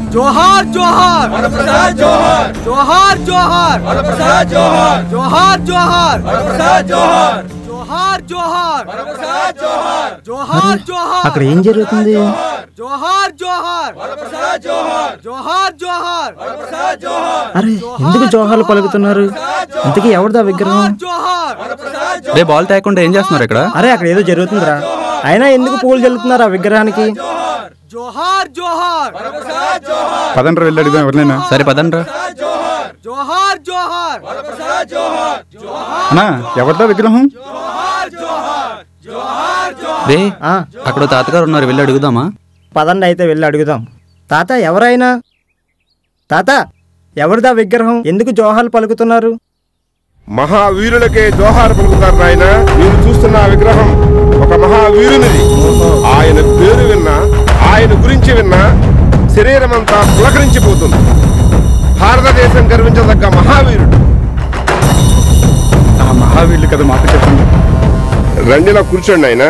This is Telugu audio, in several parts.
जोहार जोहार वरा प्रसाद जोहार जोहार जोहार वरा प्रसाद जोहार जोहार जोहार वरा प्रसाद जोहार जोहार जोहार वरा प्रसाद जोहार जोहार जोहार అక్కడ ఏం జరుగుతుంది? जोहार जोहार वरा प्रसाद जोहार जोहार जोहार वरा प्रसाद जोहार అరే ఎందుకు జోహార్లు పలుకుతున్నారు? ఇంతకీ ఎవరిదా విగ్రహం? जोहार वरा प्रसाद రే బాల్ తేకుండా ఏం చేస్తున్నారు ఇక్కడ? అరే అక్కడ ఏదో జరుగుతుందిరా. అయినా ఎందుకు పూలు జల్లుతున్నారు ఆ విగ్రహానికి? जोहार जोहार वरा प्रसाद जोहार పదండ్రా వెళ్ళి అడుగుదాం ఎవరినైనా. సరే పదండ్రా. जोहार जोहार जोहार वरा प्रसाद जोहार जोहार అన్నా ఎవరిదా విగ్రహం? जोहार जोहार जोहार जोहार రే అక్కడ తాతగారు ఉన్నారు, వెళ్ళి అడుగుదామా? పదండి అయితే వెళ్ళి అడుగుదాం. తాత ఎవరైనా? తాత ఎవరిదా విగ్రహం? ఎందుకు జోహార్లు పలుకుతున్నారు? మహావీరులకే జోహార్ పలుకుతారు నాయన. మీరు చూస్తున్న ఆ విగ్రహం ఒక మహావీరునిది. ఆయన పేరు విన్నా, ఆయన గురించి విన్నా శరీరం అంతా పులకరించిపోతుంది. భారతదేశం గర్వించదగ్గ మహావీరుడు. ఆ మహావీరులు కదా మాకు చెప్పండి. రండిలా కూర్చోండి ఆయన.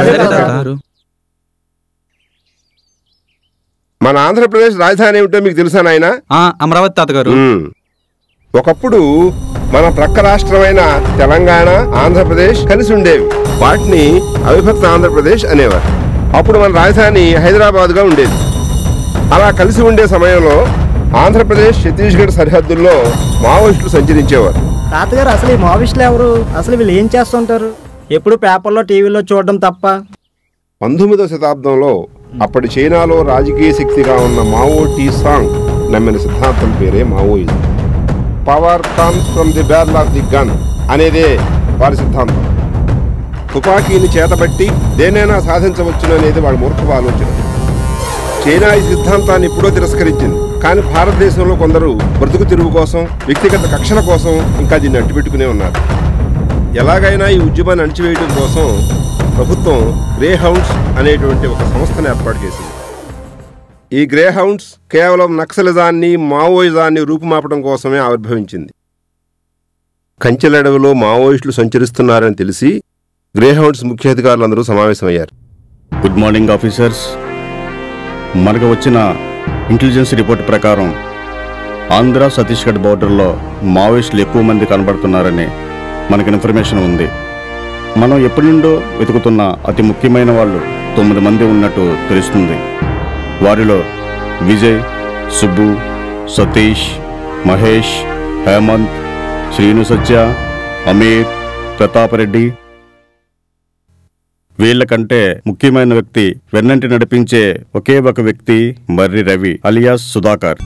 మన ఆంధ్రప్రదేశ్ రాజధాని ఏమిటో మీకు తెలుసా నాయన? అమరావతి తాతగారు. ఒకప్పుడు మన ప్రక్క రాష్ట్రమైన తెలంగాణ, ఆంధ్రప్రదేశ్ కలిసి ఉండేవి. వాటిని అవిభక్త ఆంధ్రప్రదేశ్ అనేవారు. అప్పుడు మన రాజధాని హైదరాబాద్గా ఉండేది. అలా కలిసి ఉండే సమయంలో ఆంధ్రప్రదేశ్ ఛత్తీస్గఢ్ సరిహద్దుల్లో మావోయిస్టులు సంచరించేవారు. తాతగారు అసలు ఈ మావోయిస్టులు ఎవరు? అసలు వీళ్ళు ఏం చేస్తుంటారు? ఎప్పుడు పేపర్లో టీవీలో చూడడం తప్ప. 19వ శతాబ్దంలో అప్పటి చైనాలో రాజకీయ శక్తిగా ఉన్న మావో టీ సాంగ్ నమ్మిన సిద్ధాంతం పేరే మావోయిజం. Power comes from the barrel of the gun అనేదే వారి సిద్ధాంతం. తుపాకీని చేతబట్టి దేనైనా సాధించవచ్చును అనేది వాడి మూర్ఖపు ఆలోచన. చైనా ఈ సిద్ధాంతాన్ని ఎప్పుడో తిరస్కరించింది. కానీ భారతదేశంలో కొందరు బ్రతుకు తిరుగు కోసం, వ్యక్తిగత కక్షల కోసం ఇంకా దీన్ని అంటిపెట్టుకునే ఉన్నారు. ఎలాగైనా ఈ ఉద్యమాన్ని అణిచివేయడం కోసం ప్రభుత్వం గ్రే హౌండ్స్ అనేటువంటి ఒక సంస్థను ఏర్పాటు చేసింది. ఈ గ్రే హౌండ్స్ కేవలం నక్సలిజాన్ని, మావోయిజాన్ని రూపుమాపడం కోసమే ఆవిర్భవించింది. కంచెలడవిలో మావోయిస్టులు సంచరిస్తున్నారని తెలిసి గ్రే హౌండ్స్ ముఖ్య అధికారులందరూ సమావేశమయ్యారు. Good morning officers. మనకు వచ్చిన ఇంటెలిజెన్స్ రిపోర్ట్ ప్రకారం ఆంధ్ర ఛత్తీస్గఢ్ బోర్డర్లో మావోయిస్టులు ఎక్కువ మంది కనబడుతున్నారని మనకు ఇన్ఫర్మేషన్ ఉంది. మనం ఎప్పటి నుండో వెతుకుతున్న అతి ముఖ్యమైన వాళ్ళు 9 మంది ఉన్నట్టు తెలుస్తుంది. వారిలో విజయ్, సుబ్బు, సతీష్, మహేష్, హేమంత్, శ్రీను సత్య, అమీర్, ప్రతాప్ రెడ్డి. వీళ్ళకంటే ముఖ్యమైన వ్యక్తి వెన్నంటి నడిపించే ఒకే ఒక వ్యక్తి మర్రి రవి అలియాస్ సుధాకర్.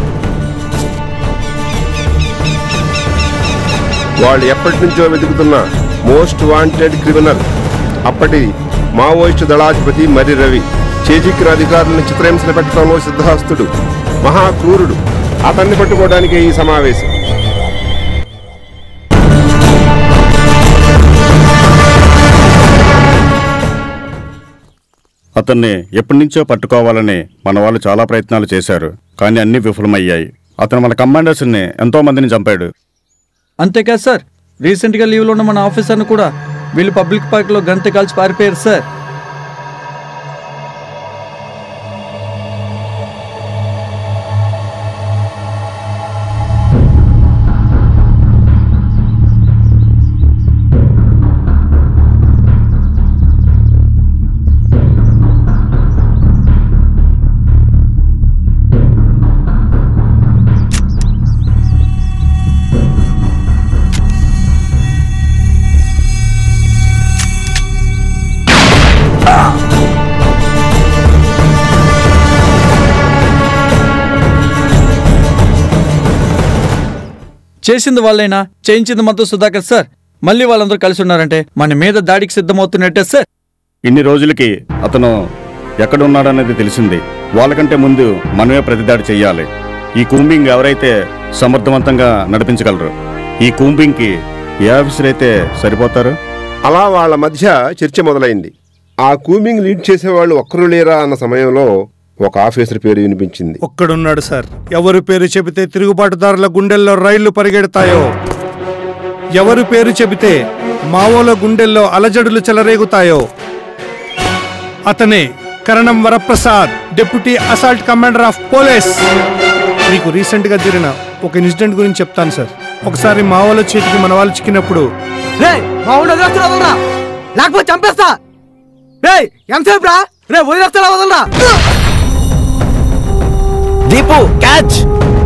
వాళ్ళు ఎప్పటి నుంచో వెతుకుతున్న మోస్ట్ వాంటెడ్ క్రిమినల్ అప్పటి మావోయిస్టు దళాధిపతి మర్రి రవి. చేజిక్కిన అధికారులను చిత్రహింసలు పెట్టడంలో సిద్ధహస్తుడు, మహాక్రూరుడు. అతన్ని పట్టుకోవడానికి ఈ సమావేశం. అతన్ని ఎప్పటి నుంచో పట్టుకోవాలని మన వాళ్ళు చాలా ప్రయత్నాలు చేశారు, కానీ అన్నీ విఫలమయ్యాయి. అతను మన కమాండర్స్ని ఎంతో మందిని చంపాడు. అంతేకాదు సార్, రీసెంట్గా లీవ్లో ఉన్న మన ఆఫీసర్ను కూడా వీళ్ళు పబ్లిక్ పార్క్లో గంత కాల్చి పారిపోయారు సార్. చేసింది వాళ్ళైనా, చేయించింది మొత్తం సుధాకర్ సార్. మళ్ళీ వాళ్ళందరూ కలిసి ఉన్నారంటే మన మీద దాడికి సిద్ధమవుతున్నట్టే సార్. ఇన్ని రోజులకి అతను ఎక్కడున్నాడనేది తెలిసింది. వాళ్ళకంటే ముందు మనమే ప్రతిదాడి చెయ్యాలి. ఈ కూంబింగ్ ఎవరైతే సమర్థవంతంగా నడిపించగలరు, ఈ కూంబింగ్కి ఏ ఆఫీసర్ అయితే సరిపోతారు? అలా వాళ్ళ మధ్య చర్చ మొదలైంది. ఆ కూంబింగ్ లీడ్ చేసేవాళ్ళు ఒక్కరు లేరా అన్న సమయంలో ఒక ఆఫీసర్ పేరు వినిపించింది. ఒక్కడున్నాడు సార్. ఎవరి పేరు చెబితే తిరుగుబాటుదారుల గుండెల్లో రైళ్లు పరిగెడతాయో, ఎవరి పేరు చెబితే మావోల గుండెల్లో అలజడులు చెలరేగుతాయో అతనే Karanam Varaprasad, deputy assault commander of police. మీకు రీసెంట్గా జరిగిన ఒక ఇన్సిడెంట్ గురించి చెప్తాను సార్. ఒకసారి మా వాళ్ళ చేతికి మన వాళ్ళు చిక్కినప్పుడు లేకపోతే చంపేస్తా. రే ఎంతసేపు రా, రే వదిలేస్తా వదలరా. దీపు క్యాచ్.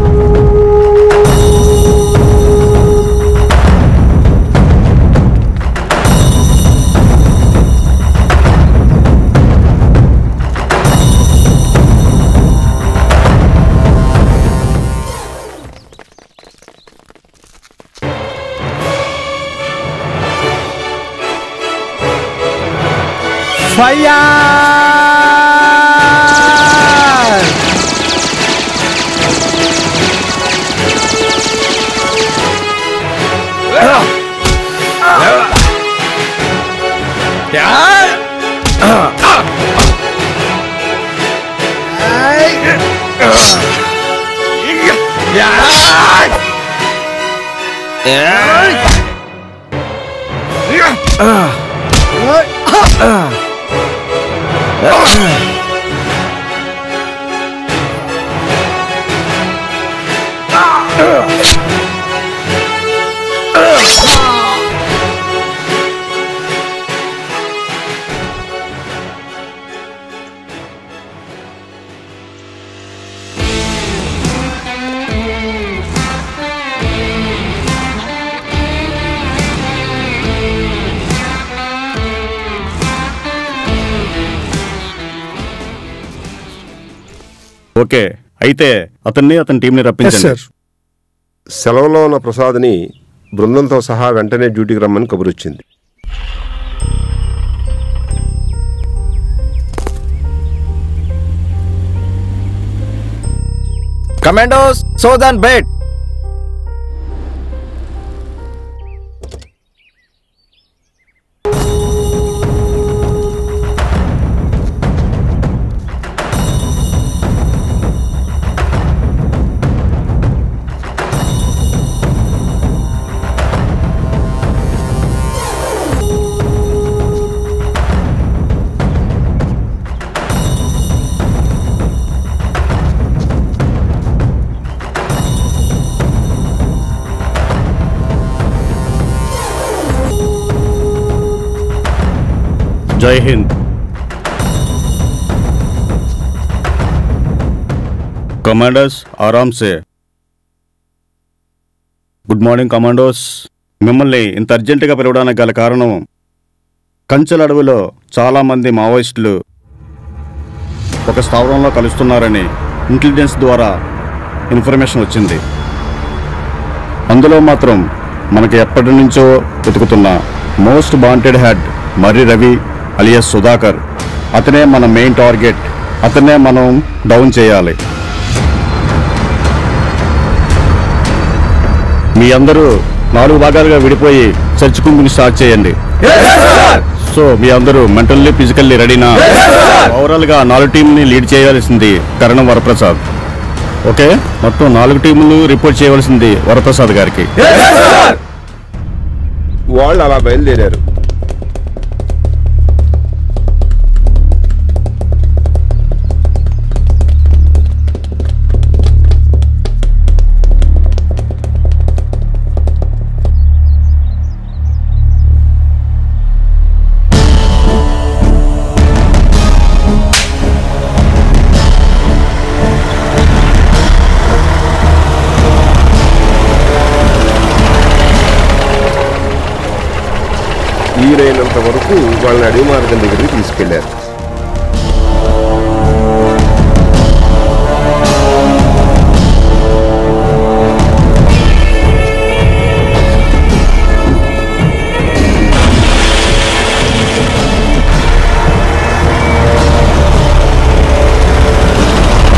ఓకే, అయితే అతన్ని అతని టీంని రప్పించండి. సెలవులో ఉన్న ప్రసాద్ని బృందంతో సహా వెంటనే డ్యూటీకి రమ్మని కబురొచ్చింది. Commandos సోదన్ bet. జై హింద్. కమాండర్స్ ఆరామ్ సే. Good morning commandos. మిమ్మల్ని ఇంత అర్జెంటుగా పిలవడానికి గల కారణం, కంచెల అడవిలో చాలామంది మావోయిస్టులు ఒక స్థావరంలో కలుస్తున్నారని ఇంటెలిజెన్స్ ద్వారా ఇన్ఫర్మేషన్ వచ్చింది. అందులో మాత్రం మనకి ఎప్పటి నుంచో వెతుకుతున్న most wanted head Marri Ravi alias Sudhakar, అతనే మన మెయిన్ టార్గెట్. అతనే మనం డౌన్ చేయాలి. మీ అందరూ 4 భాగాలుగా విడిపోయి సెర్చ్ కుంపుని స్టార్ట్ చేయండి. సో మీ అందరూ మెంటల్లీ ఫిజికల్లీ రెడీనా? ఓవరాల్గా 4 టీంని లీడ్ చేయాల్సింది కరణం వరప్రసాద్. ఓకే, మొత్తం 4 టీములు రిపోర్ట్ చేయవలసింది వరప్రసాద్ గారికి. వాళ్ళు అలా బయలుదేరారు. వీలైనంత వరకు వాళ్ళని అడవి మార్గం దగ్గరికి తీసుకెళ్లారు.